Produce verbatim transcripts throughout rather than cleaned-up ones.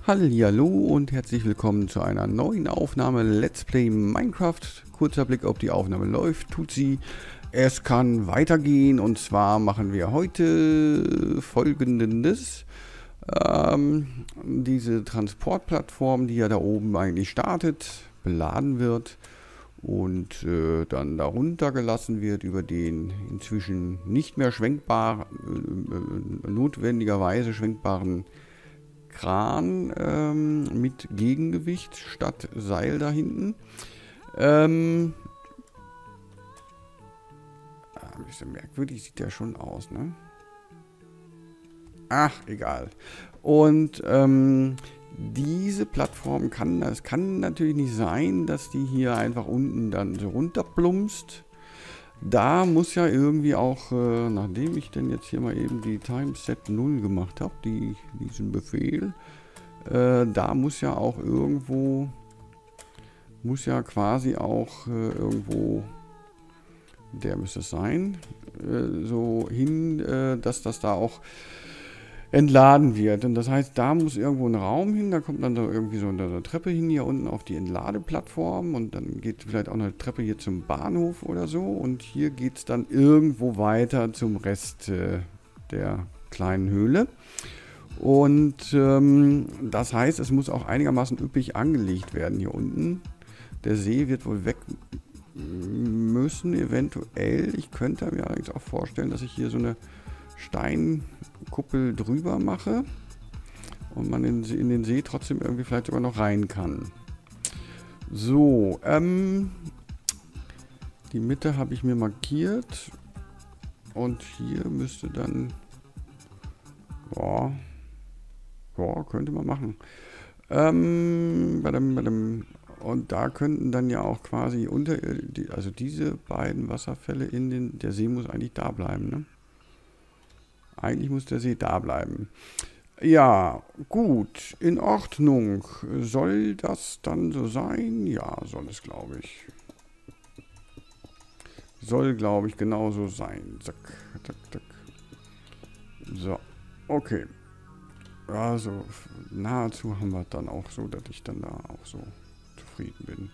Hallihallo und herzlich willkommen zu einer neuen Aufnahme Let's Play Minecraft. Kurzer Blick, ob die Aufnahme läuft. Tut sie. Es kann weitergehen und zwar machen wir heute Folgendes. Ähm, diese Transportplattform, die ja da oben eigentlich startet, beladen wird und äh, dann darunter gelassen wird über den inzwischen nicht mehr schwenkbar, äh, äh, notwendigerweise schwenkbaren Kran ähm, mit Gegengewicht statt Seil da hinten. Ähm, ein bisschen merkwürdig sieht der schon aus, ne? Ach, egal. Und ähm, diese Plattform kann, es kann natürlich nicht sein, dass die hier einfach unten dann so runterplumpst. Da muss ja irgendwie auch, äh, nachdem ich denn jetzt hier mal eben die Timeset null gemacht habe, die, diesen Befehl, äh, da muss ja auch irgendwo, muss ja quasi auch äh, irgendwo, der müsste es sein, äh, so hin, äh, dass das da auch entladen wird. Und das heißt, da muss irgendwo ein Raum hin, da kommt dann so irgendwie so eine, eine Treppe hin, hier unten auf die Entladeplattform und dann geht vielleicht auch eine Treppe hier zum Bahnhof oder so und hier geht es dann irgendwo weiter zum Rest äh, der kleinen Höhle. Und ähm, das heißt, es muss auch einigermaßen üppig angelegt werden hier unten. Der See wird wohl weg müssen, eventuell. Ich könnte mir allerdings auch vorstellen, dass ich hier so eine Steinkuppel drüber mache und man in, in den See trotzdem irgendwie vielleicht sogar noch rein kann. So, ähm, die Mitte habe ich mir markiert und hier müsste dann, ja, ja, könnte man machen. Ähm, bei dem, bei dem, und da könnten dann ja auch quasi unter, also diese beiden Wasserfälle in den, der See muss eigentlich da bleiben, ne? Eigentlich muss der See da bleiben. Ja, gut, in Ordnung. Soll das dann so sein? Ja, soll es, glaube ich. Soll, glaube ich, genauso sein. Zack, zack, zack. So, okay. Also, nahezu haben wir dann auch so, dass ich dann da auch so zufrieden bin.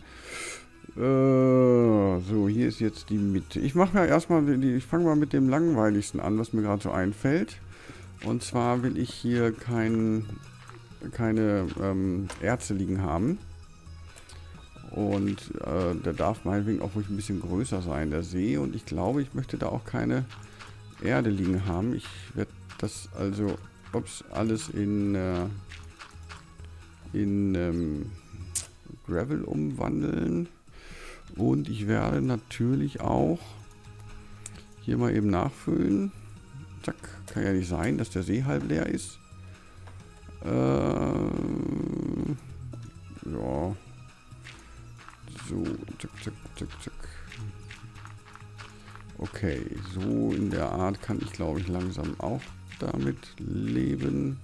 Äh, so, hier ist jetzt die Mitte. Ich mache mir erstmal, die, ich fange mal mit dem langweiligsten an, was mir gerade so einfällt. Und zwar will ich hier kein, keine ähm, Erze liegen haben. Und äh, der darf meinetwegen auch ruhig ein bisschen größer sein, der See. Und ich glaube, ich möchte da auch keine Erde liegen haben. Ich werde das also, ups, alles in, äh, in ähm, Gravel umwandeln. Und ich werde natürlich auch hier mal eben nachfüllen. Zack, kann ja nicht sein, dass der See halb leer ist. Äh, ja. So, zack, zack, zack, zack. Okay, so in der Art kann ich, glaube ich, langsam auch damit leben.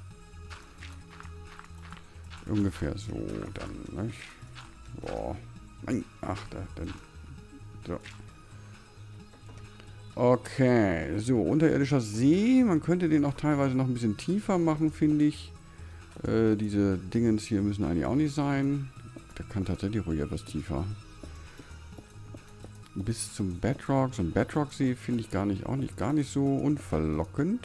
Ungefähr so dann, nicht? Boah. Nein, ach, da, dann. So. Okay, so, unterirdischer See. Man könnte den auch teilweise noch ein bisschen tiefer machen, finde ich. Äh, diese Dingens hier müssen eigentlich auch nicht sein. Der kann tatsächlich ruhig etwas tiefer. Bis zum Bedrock. So ein Bedrock-See finde ich gar nicht, auch nicht, gar nicht so unverlockend.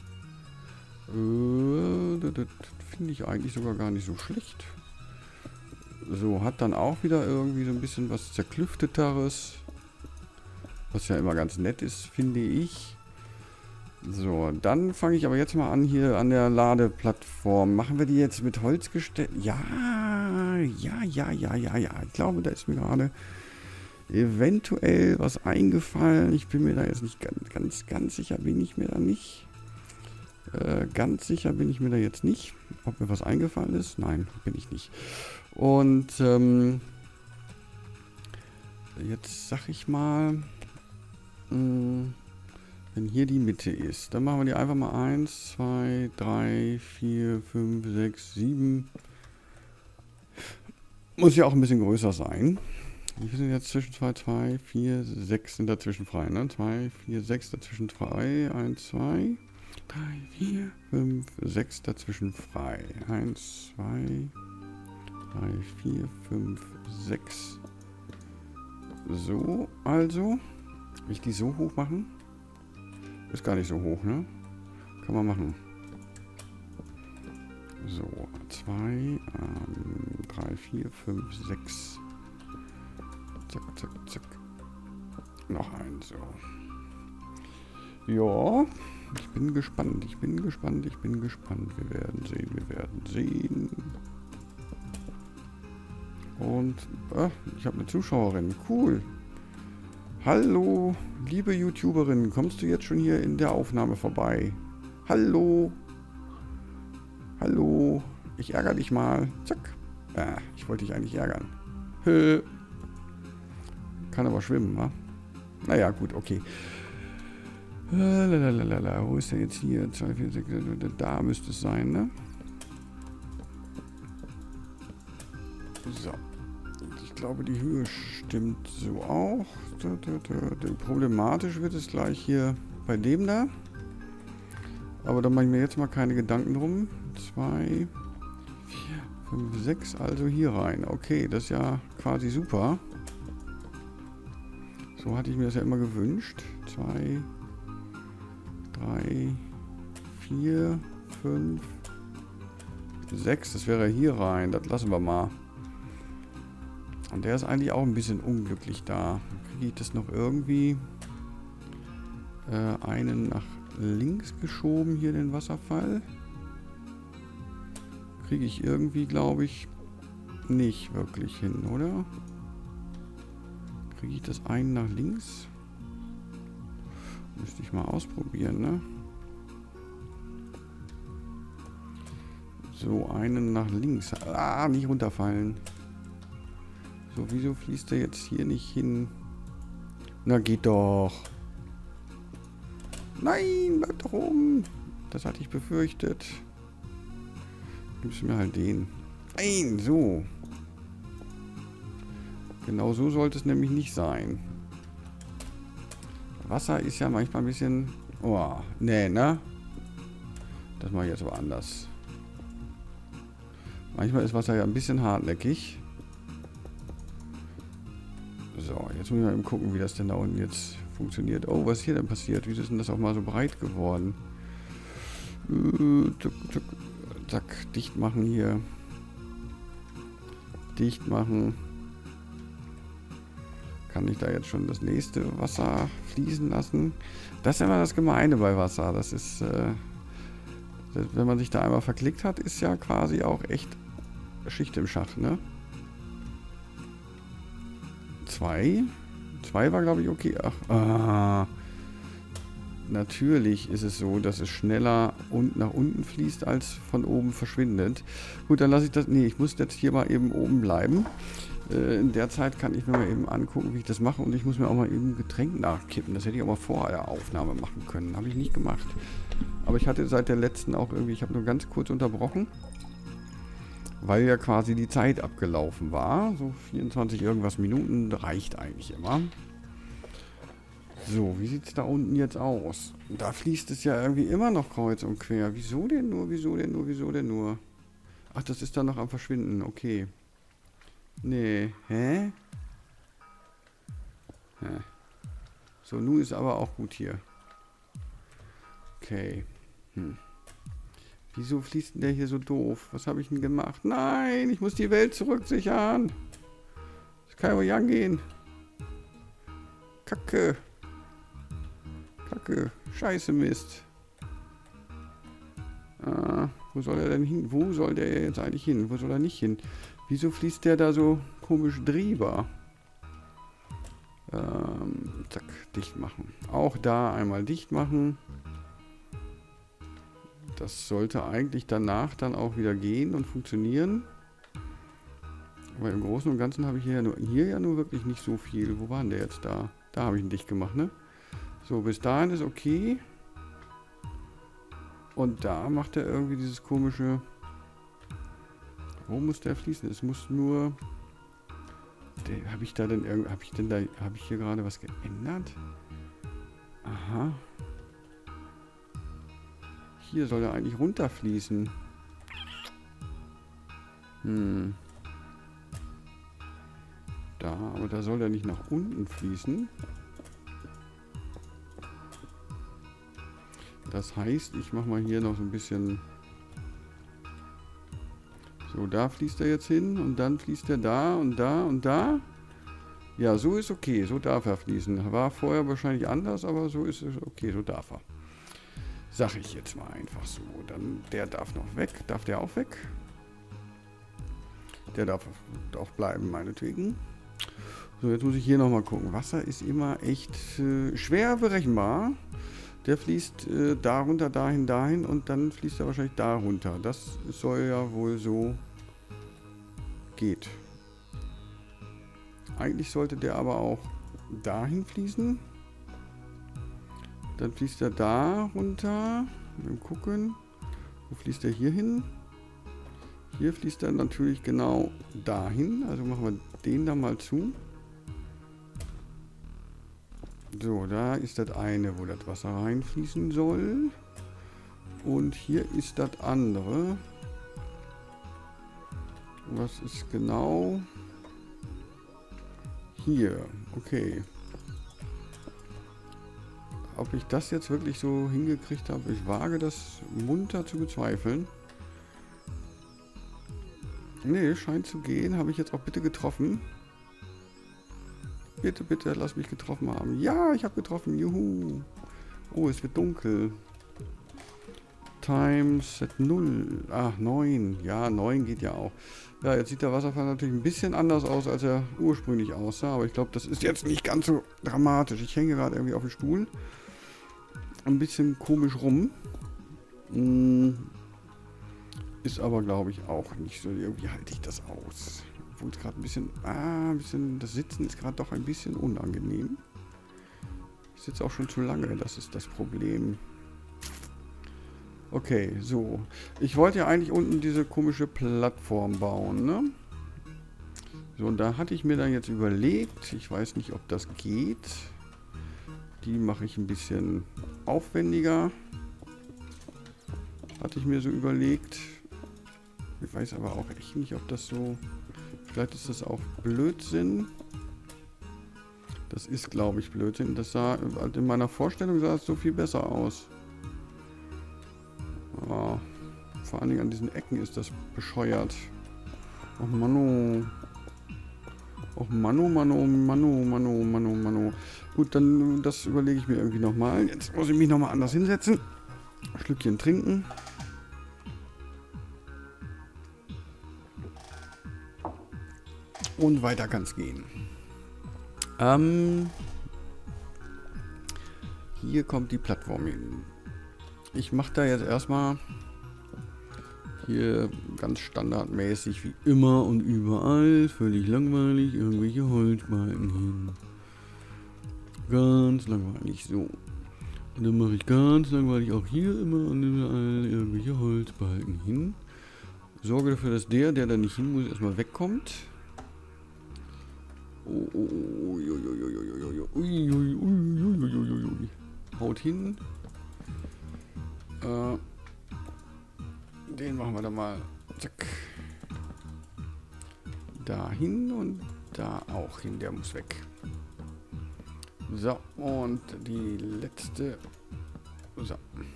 Äh, das, das finde ich eigentlich sogar gar nicht so schlecht. So, hat dann auch wieder irgendwie so ein bisschen was Zerklüfteteres. Was ja immer ganz nett ist, finde ich. So, dann fange ich aber jetzt mal an hier an der Ladeplattform. Machen wir die jetzt mit Holz gestellt? Ja, ja, ja, ja, ja, ja. Ich glaube, da ist mir gerade eventuell was eingefallen. Ich bin mir da jetzt nicht ganz, ganz, ganz sicher, bin ich mir da nicht. Äh, ganz sicher bin ich mir da jetzt nicht. Ob mir was eingefallen ist? Nein, bin ich nicht. Und ähm, jetzt sag ich mal, mh, wenn hier die Mitte ist, dann machen wir die einfach mal eins, zwei, drei, vier, fünf, sechs, sieben. Muss ja auch ein bisschen größer sein. Wir sind jetzt zwischen zwei, zwei, vier, sechs sind dazwischen frei, ne? zwei, vier, sechs dazwischen frei. eins, zwei. drei, vier, fünf, sechs dazwischen frei. eins, zwei, drei, vier, fünf, sechs. So, also. Will ich die so hoch machen? Ist gar nicht so hoch, ne? Kann man machen. So, zwei, drei, vier, fünf, sechs. Zack, zack, zack. Noch ein, so. Ja, ich bin gespannt, ich bin gespannt, ich bin gespannt. Wir werden sehen, wir werden sehen. Und, ah, ich habe eine Zuschauerin, cool. Hallo, liebe YouTuberin, kommst du jetzt schon hier in der Aufnahme vorbei? Hallo. Hallo, ich ärgere dich mal. Zack. Ah, ich wollte dich eigentlich ärgern. Hö. Kann aber schwimmen, wa? Naja, gut, okay. Lalalala, wo ist der jetzt hier? zwei, vier, sechs, da müsste es sein, ne? So. Ich glaube, die Höhe stimmt so auch. Problematisch wird es gleich hier bei dem da. Aber da mache ich mir jetzt mal keine Gedanken drum. zwei, vier, fünf, sechs, also hier rein. Okay, das ist ja quasi super. So hatte ich mir das ja immer gewünscht. zwei, drei, vier, fünf, sechs. Das wäre hier rein. Das lassen wir mal. Und der ist eigentlich auch ein bisschen unglücklich da. Kriege ich das noch irgendwie äh, einen nach links geschoben, hier den Wasserfall? Kriege ich irgendwie, glaube ich, nicht wirklich hin, oder? Kriege ich das einen nach links? Müsste ich mal ausprobieren, ne? So, einen nach links. Ah, nicht runterfallen. So, wieso fließt der jetzt hier nicht hin? Na, geht doch. Nein, bleib doch oben. Das hatte ich befürchtet. Gibst du mir halt den. Nein, so. Genau so sollte es nämlich nicht sein. Wasser ist ja manchmal ein bisschen... Oh, nee, ne? Das mache ich jetzt aber anders. Manchmal ist Wasser ja ein bisschen hartnäckig. So, jetzt muss ich mal eben gucken, wie das denn da unten jetzt funktioniert. Oh, was ist hier denn passiert? Wieso ist denn das auch mal so breit geworden? Äh, zack, zack, zack, dicht machen hier. Dicht machen. Kann ich da jetzt schon das nächste Wasser fließen lassen? Das ist immer das Gemeine bei Wasser. Das ist, äh, das, wenn man sich da einmal verklickt hat, ist ja quasi auch echt Schicht im Schacht, ne? Zwei. Zwei war, glaube ich, okay. Ach, ah. Natürlich ist es so, dass es schneller und nach unten fließt, als von oben verschwindet. Gut, dann lasse ich das... Nee, ich muss jetzt hier mal eben oben bleiben. Äh, in der Zeit kann ich mir mal eben angucken, wie ich das mache. Und ich muss mir auch mal eben ein Getränk nachkippen. Das hätte ich auch mal vor der Aufnahme machen können. Habe ich nicht gemacht. Aber ich hatte seit der letzten auch irgendwie... Ich habe nur ganz kurz unterbrochen. Weil ja quasi die Zeit abgelaufen war. So vierundzwanzig irgendwas Minuten reicht eigentlich immer. So, wie sieht es da unten jetzt aus? Da fließt es ja irgendwie immer noch kreuz und quer. Wieso denn nur, wieso denn nur, wieso denn nur? Ach, das ist dann noch am Verschwinden. Okay. Nee. Hä? Hä? So, nun ist aber auch gut hier. Okay. Hm. Wieso fließt denn der hier so doof? Was habe ich denn gemacht? Nein, ich muss die Welt zurücksichern. Das kann ja wohl angehen. Kacke. Kacke. Scheiße Mist. Ah, wo soll er denn hin? Wo soll der jetzt eigentlich hin? Wo soll er nicht hin? Wieso fließt der da so komisch drüber? Ähm, zack, dicht machen. Auch da einmal dicht machen. Das sollte eigentlich danach dann auch wieder gehen und funktionieren. Aber im Großen und Ganzen habe ich hier ja, nur, hier ja nur wirklich nicht so viel. Wo war denn der jetzt da? Da habe ich ihn dicht gemacht, ne? So, bis dahin ist okay. Und da macht er irgendwie dieses komische... Wo muss der fließen? Es muss nur... Habe ich da denn irgend... Habe ich denn da... Habe ich hier gerade was geändert? Aha. Hier soll er eigentlich runterfließen. Hm. Da, aber da soll er nicht nach unten fließen. Das heißt, ich mache mal hier noch so ein bisschen... So, da fließt er jetzt hin und dann fließt er da und da und da. Ja, so ist okay, so darf er fließen. War vorher wahrscheinlich anders, aber so ist es okay, so darf er. Sag ich jetzt mal einfach so. Dann, der darf noch weg. Darf der auch weg? Der darf auch bleiben, meinetwegen. So, jetzt muss ich hier nochmal gucken. Wasser ist immer echt äh, schwer berechenbar. Der fließt äh, da runter, dahin, dahin und dann fließt er wahrscheinlich da runter. Das soll ja wohl so geht. Eigentlich sollte der aber auch dahin fließen. Dann fließt er da runter. Mal gucken. Wo fließt er hier hin? Hier fließt er natürlich genau dahin. Also machen wir den da mal zu. So, da ist das eine, wo das Wasser reinfließen soll. Und hier ist das andere. Was ist genau? Hier, okay. Ob ich das jetzt wirklich so hingekriegt habe, ich wage das munter zu bezweifeln. Nee, scheint zu gehen. Habe ich jetzt auch bitte getroffen. Bitte, bitte, lass mich getroffen haben. Ja, ich habe getroffen. Juhu. Oh, es wird dunkel. Times at null. Ach, neun. Ja, neun geht ja auch. Ja, jetzt sieht der Wasserfall natürlich ein bisschen anders aus, als er ursprünglich aussah. Aber ich glaube, das ist jetzt nicht ganz so dramatisch. Ich hänge gerade irgendwie auf dem Stuhl. Ein bisschen komisch rum. Ist aber, glaube ich, auch nicht so. Irgendwie halte ich das aus. Obwohl es gerade ein bisschen... Ah, ein bisschen... Das Sitzen ist gerade doch ein bisschen unangenehm. Ich sitze auch schon zu lange. Das ist das Problem. Okay, so. Ich wollte ja eigentlich unten diese komische Plattform bauen, ne? So, und da hatte ich mir dann jetzt überlegt, ich weiß nicht, ob das geht. Die mache ich ein bisschen aufwendiger. Hatte ich mir so überlegt. Ich weiß aber auch echt nicht, ob das so... Vielleicht ist das auch Blödsinn. Das ist, glaube ich, Blödsinn. Das sah... In meiner Vorstellung sah es so viel besser aus. Oh, vor allen Dingen an diesen Ecken ist das bescheuert. Och Manno. Och Manno, Manno, Manno, Manno, Manno, Manno. Gut, dann das überlege ich mir irgendwie nochmal. Jetzt muss ich mich nochmal anders hinsetzen. Ein Schlückchen trinken. Und weiter kann es gehen. Ähm, hier kommt die Plattform hin. Ich mache da jetzt erstmal hier ganz standardmäßig wie immer und überall, völlig langweilig, irgendwelche Holzbalken hin. Ganz langweilig, so. Und dann mache ich ganz langweilig auch hier immer und überall irgendwelche Holzbalken hin. Sorge dafür, dass der, der da nicht hin muss, erstmal wegkommt. Oh, oh, oh, ui, ui, ui, ui, ui, ui, ui, ui, ui. Haut hin. Äh, den machen wir dann mal. Zack. Da hin und da auch hin. Der muss weg. So, und die letzte. So.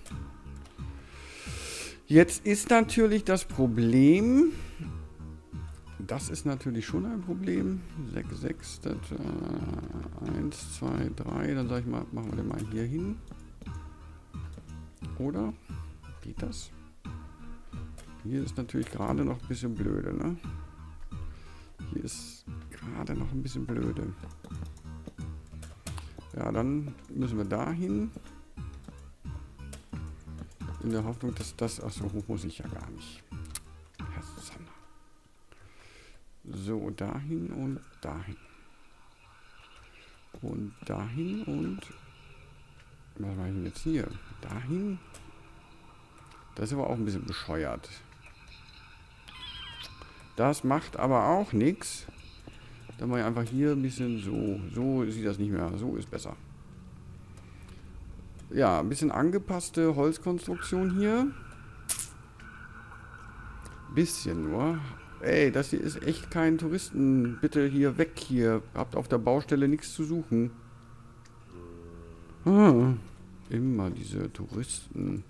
Jetzt ist natürlich das Problem. Das ist natürlich schon ein Problem. sechs, sechs, das, äh, eins, zwei, drei. Dann sag ich mal, machen wir den mal hier hin. Oder? Geht das? Hier ist natürlich gerade noch ein bisschen blöde, ne? Hier ist gerade noch ein bisschen blöde. Ja, dann müssen wir da hin. In der Hoffnung, dass das... Achso, hoch muss ich ja gar nicht. Herr Sander. So, dahin und dahin. Und dahin und... Was war ich denn jetzt hier? Dahin? Das ist aber auch ein bisschen bescheuert. Das macht aber auch nichts. Dann mache ich einfach hier ein bisschen so. So sieht das nicht mehr. So ist besser. Ja, ein bisschen angepasste Holzkonstruktion hier. Bisschen nur. Ey, das hier ist echt kein Touristen. Bitte hier weg hier. Habt auf der Baustelle nichts zu suchen. Ah, immer diese Touristen.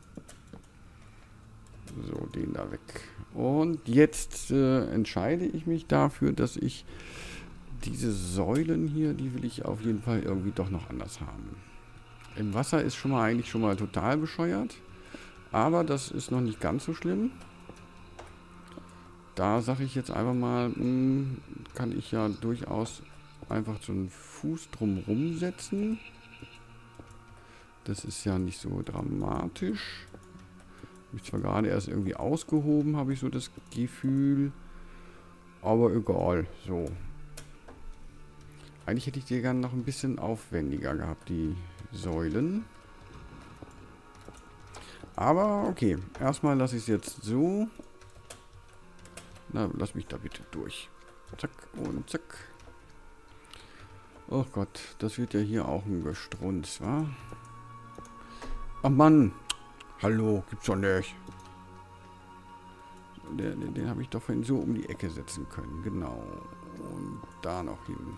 So, den da weg. Und jetzt äh, entscheide ich mich dafür, dass ich diese Säulen hier, die will ich auf jeden Fall irgendwie doch noch anders haben. Im Wasser ist schon mal eigentlich schon mal total bescheuert. Aber das ist noch nicht ganz so schlimm. Da sage ich jetzt einfach mal, mh, kann ich ja durchaus einfach so einen Fuß drumherum setzen. Das ist ja nicht so dramatisch. Habe ich zwar gerade erst irgendwie ausgehoben, habe ich so das Gefühl. Aber egal, so. Eigentlich hätte ich die gerne noch ein bisschen aufwendiger gehabt, die Säulen. Aber okay, erstmal lasse ich es jetzt so. Na, lass mich da bitte durch. Zack und zack. Oh Gott, das wird ja hier auch ein Gestrunz, wa? Ach Mann! Hallo, gibt's doch nicht. Den, den, den habe ich doch vorhin so um die Ecke setzen können. Genau. Und da noch hin.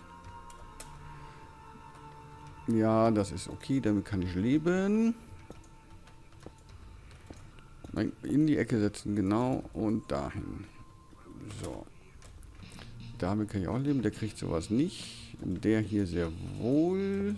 Ja, das ist okay, damit kann ich leben. Nein, in die Ecke setzen, genau. Und dahin. So. Damit kann ich auch leben. Der kriegt sowas nicht. Der hier sehr wohl.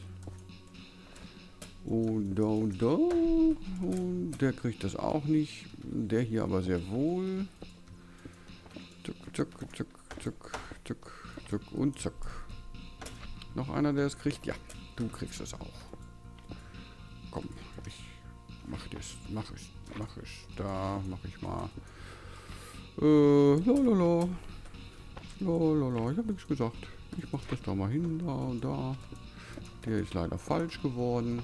Und da, da. Und der kriegt das auch nicht. Der hier aber sehr wohl. Zuck, zuck, zuck, zuck, zuck, zuck und zuck. Noch einer, der es kriegt? Ja, du kriegst es auch. Komm, ich mach das. Mach es. Mach es. Da mach ich mal. Äh, lalala. Lalala. Ich habe nichts gesagt. Ich mach das da mal hin. Da und da. Der ist leider falsch geworden.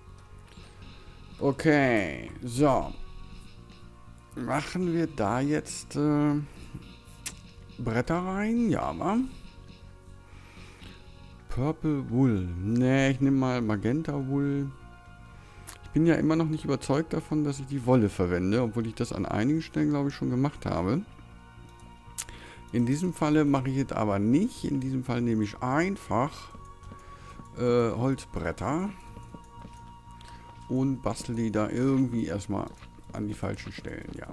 Okay. So. Machen wir da jetzt äh, Bretter rein? Ja, wa? Purple Wool. Ne, ich nehme mal Magenta Wool. Ich bin ja immer noch nicht überzeugt davon, dass ich die Wolle verwende, obwohl ich das an einigen Stellen, glaube ich, schon gemacht habe. In diesem Falle mache ich es aber nicht. In diesem Fall nehme ich einfach äh, Holzbretter und bastel die da irgendwie erstmal an die falschen Stellen, ja.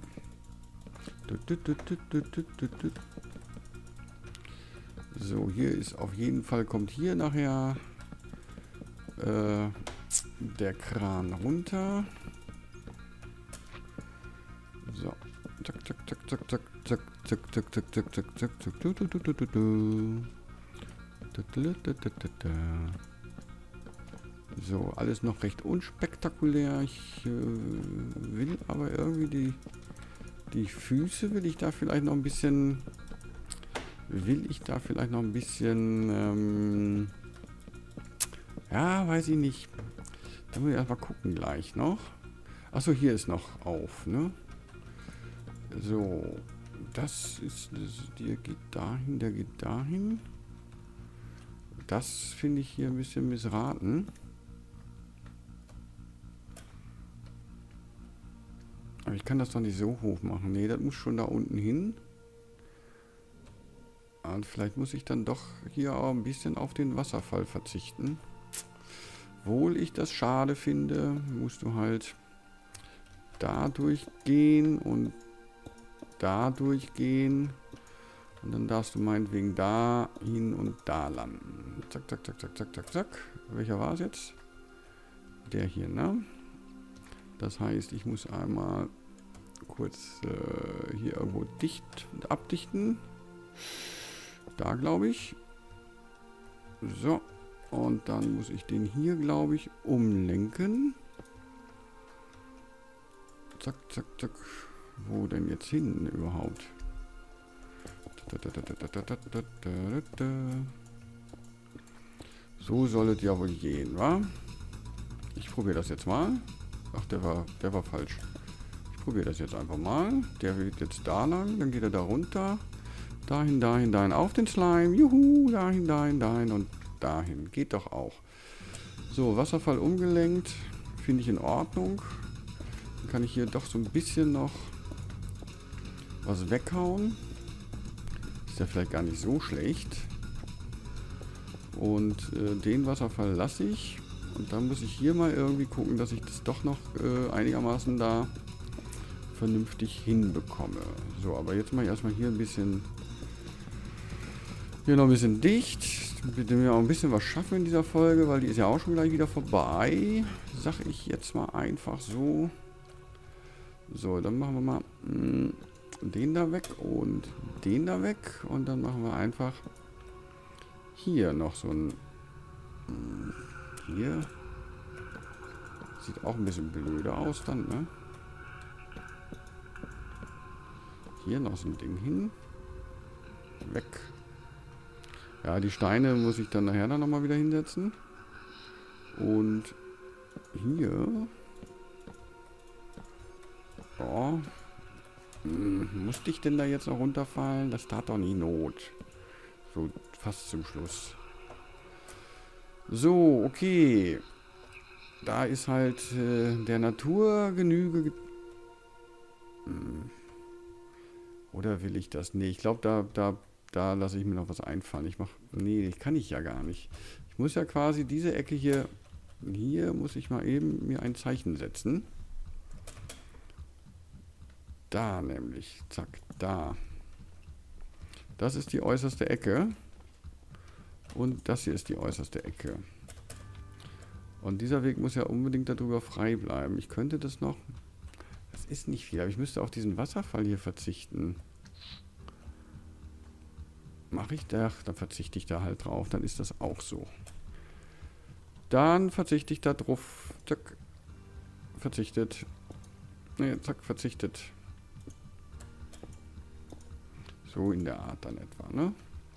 So, hier ist auf jeden Fall, kommt hier nachher äh, der Kran runter. So. Zack, zack, zack, zack, zack, zack, zack, zack, zack, zack, zack, zack, zack, du, du, du, du, du, du. So, alles noch recht unspektakulär. Ich äh, will aber irgendwie die die Füße will ich da vielleicht noch ein bisschen will ich da vielleicht noch ein bisschen ähm, ja, weiß ich nicht. Da muss ich erstmal gucken gleich noch. Achso, hier ist noch auf, ne? So, das ist, das, der geht dahin, der geht dahin. Das finde ich hier ein bisschen missraten. Aber ich kann das doch nicht so hoch machen. Nee, das muss schon da unten hin. Und vielleicht muss ich dann doch hier auch ein bisschen auf den Wasserfall verzichten. Obwohl ich das schade finde, musst du halt da durchgehen und da durchgehen. Und dann darfst du meinetwegen da hin und da landen. Zack, zack, zack, zack, zack, zack, zack. Welcher war es jetzt? Der hier, ne? Das heißt, ich muss einmal kurz äh, hier irgendwo dicht und abdichten. Da, glaube ich. So. Und dann muss ich den hier, glaube ich, umlenken. Zack, zack, zack. Wo denn jetzt hin überhaupt? So soll es ja wohl gehen, wa? Ich probiere das jetzt mal. Ach, der war, der war falsch. Ich probiere das jetzt einfach mal. Der geht jetzt da lang, dann geht er da runter. Dahin, dahin, dahin, auf den Slime. Juhu, dahin, dahin, dahin und dahin. Geht doch auch. So, Wasserfall umgelenkt. finde ich in Ordnung. Dann kann ich hier doch so ein bisschen noch was weghauen. Ist ja vielleicht gar nicht so schlecht. Und äh, den Wasserfall lasse ich. Und dann muss ich hier mal irgendwie gucken, dass ich das doch noch äh, einigermaßen da vernünftig hinbekomme. So, aber jetzt mache ich erstmal hier ein bisschen... Hier noch ein bisschen dicht. Bitte mir auch ein bisschen was schaffen in dieser Folge, weil die ist ja auch schon gleich wieder vorbei. Sag ich jetzt mal einfach so. So, dann machen wir mal mh, den da weg und den da weg. Und dann machen wir einfach hier noch so ein... Mh, hier. Sieht auch ein bisschen blöder aus dann, ne? Hier noch so ein Ding hin. Weg. Ja, die Steine muss ich dann nachher dann nochmal wieder hinsetzen. Und hier. Oh. Hm, musste ich denn da jetzt noch runterfallen? Das tat doch nie Not. So, fast zum Schluss. So, okay. Da ist halt äh, der Natur Genüge. Hm. Oder will ich das? Nee, ich glaube, da, da, da lasse ich mir noch was einfallen. Ich mache... Nee, kann ich ja gar nicht. Ich muss ja quasi diese Ecke hier... Hier muss ich mal eben mir ein Zeichen setzen. Da nämlich. Zack, da. Das ist die äußerste Ecke. Und das hier ist die äußerste Ecke. Und dieser Weg muss ja unbedingt darüber frei bleiben. Ich könnte das noch... Das ist nicht viel, aber ich müsste auf diesen Wasserfall hier verzichten. Mache ich da? Dann verzichte ich da halt drauf. Dann ist das auch so. Dann verzichte ich da drauf. Zack. Verzichtet. Ne, zack, verzichtet. So in der Art dann etwa, ne?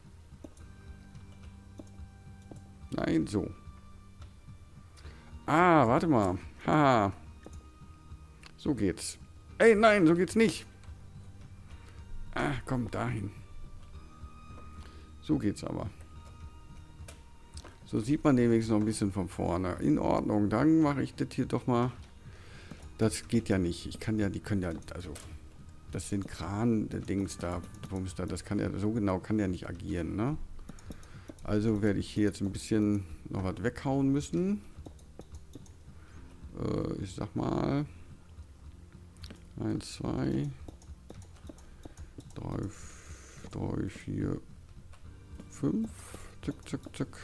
Nein, so. Ah, warte mal. Haha. So geht's. Ey, nein, so geht's nicht. Ah, komm, dahin. So geht's aber. So sieht man nämlich noch ein bisschen von vorne. In Ordnung, dann mache ich das hier doch mal. Das geht ja nicht. Ich kann ja, die können ja, also, das sind Kran-Dings da, Bums da, das kann ja, so genau kann ja nicht agieren, ne? Also werde ich hier jetzt ein bisschen noch was weghauen müssen. Äh, ich sag mal. eins, zwei, drei, drei, vier, fünf. Zack, zack, zack.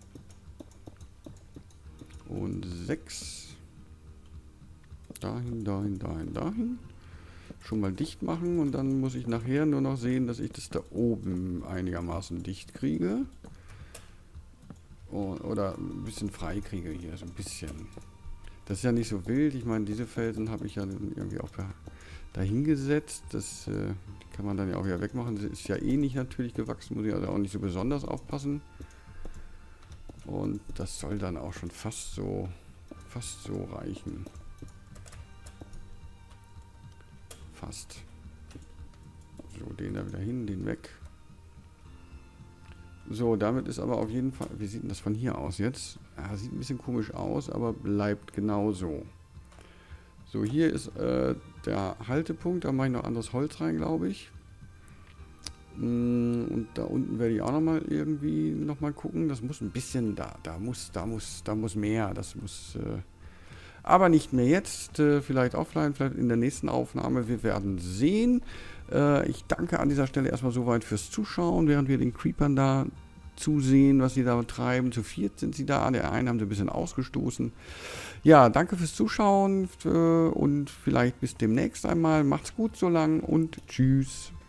Und sechs. Dahin, dahin, dahin, dahin. Schon mal dicht machen und dann muss ich nachher nur noch sehen, dass ich das da oben einigermaßen dicht kriege. Oder ein bisschen frei kriege hier, so ein bisschen. Das ist ja nicht so wild. Ich meine, diese Felsen habe ich ja irgendwie auch dahingesetzt. Das äh, kann man dann ja auch wieder wegmachen. Das ist ja eh nicht natürlich gewachsen, muss ich also auch nicht so besonders aufpassen. Und das soll dann auch schon fast so, fast so reichen. Fast. So, den da wieder hin, den weg. So, damit ist aber auf jeden Fall... Wie sieht denn das von hier aus jetzt? Ja, sieht ein bisschen komisch aus, aber bleibt genauso. So, hier ist äh, der Haltepunkt. Da mache ich noch anderes Holz rein, glaube ich. Und da unten werde ich auch nochmal irgendwie nochmal gucken. Das muss ein bisschen... Da, da muss, da muss, da muss mehr. Das muss... Äh, aber nicht mehr jetzt. Äh, vielleicht offline, vielleicht in der nächsten Aufnahme. Wir werden sehen. Äh, ich danke an dieser Stelle erstmal soweit fürs Zuschauen, während wir den Creepern da zusehen, was sie da treiben. Zu viert sind sie da. Der eine haben sie ein bisschen ausgestoßen. Ja, danke fürs Zuschauen äh, und vielleicht bis demnächst einmal. Macht's gut so lang und tschüss.